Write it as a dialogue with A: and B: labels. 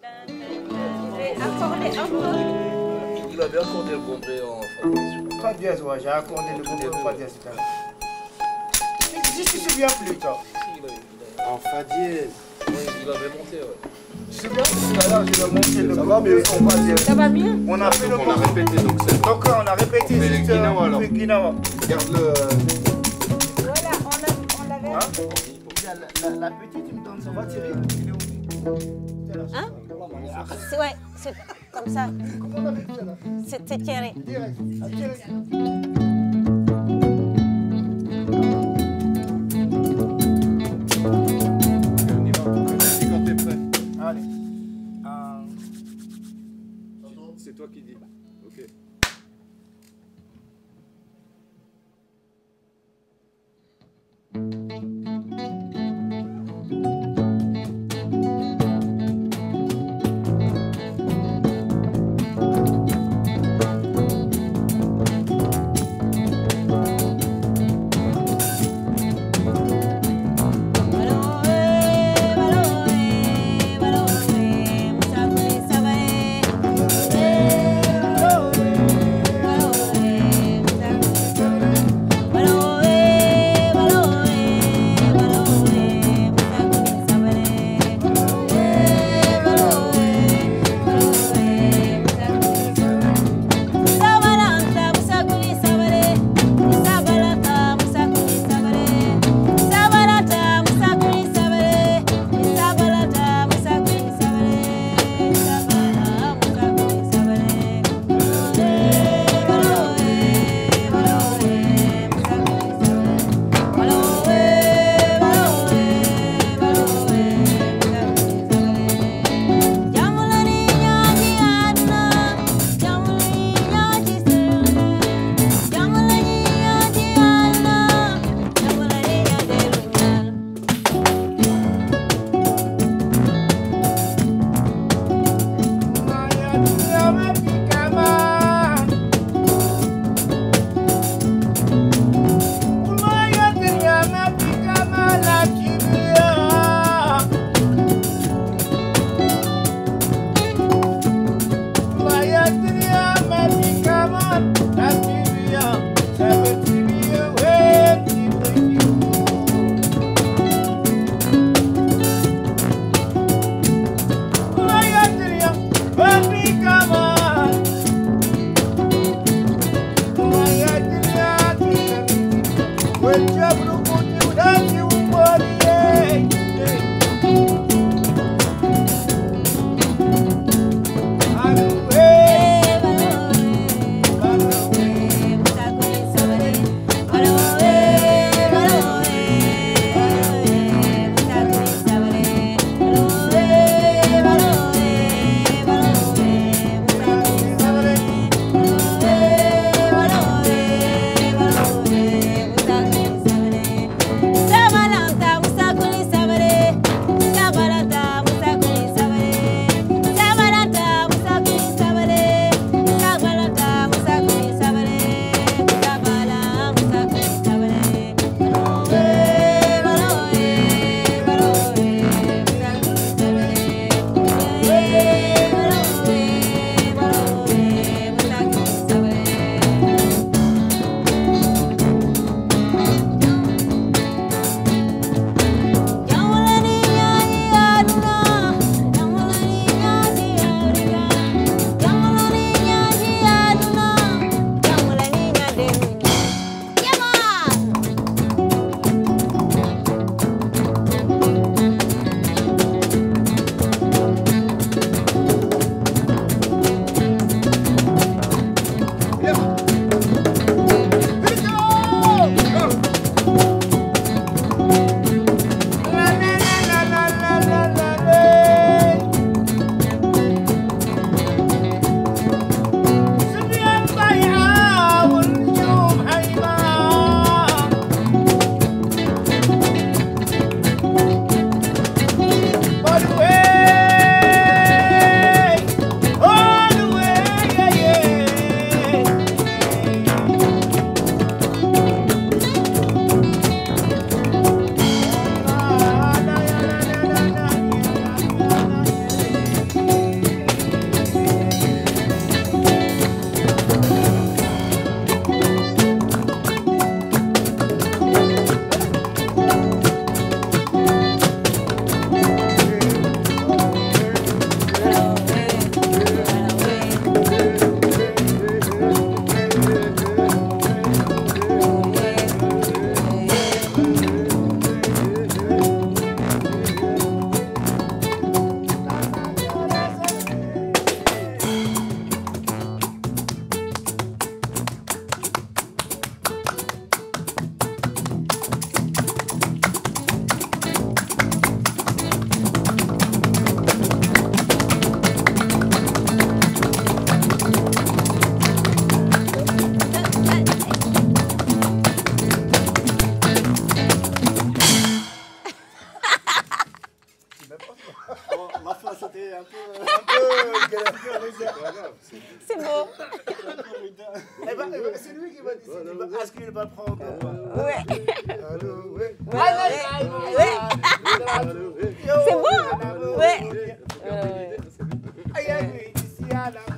A: Il avait accordé le Guembri en fa dièse.
B: Fa dièse, ouais, j'ai accordé le Guembri en fa dièse tout à l'heure. Je me souviens plus, toi.
C: En fa dièse.
A: Oui, il avait monté, ouais.
B: Tu te souviens? Tout à l'heure, je l'ai monté le Guembri en fa dièse.
D: Ça va mieux?
B: On a fait le
C: On a répété, donc c'est...
B: Donc on a répété.
C: On fait les guinawa, alors.
B: Guinawa.
C: Regarde le...
D: Voilà, on l'avait...
B: Hein? La petite, tu me donnes, ça va Thierry? Il est où?
D: Hein? Ouais, c'est comme ça.
B: Comment on avait fait là?
D: C'était Thierry.
B: Direct. Ah, Thierry.
C: On y va. Vas-y quand t'es prêt.
B: Allez.
C: C'est toi qui dis. Ok.
D: Voilà. C'est beau.
B: C'est lui qui va décider. Est-ce qu'il va prendre?
D: Ouais. C'est beau. Ouais.
B: Aïe, aïe, ici, là.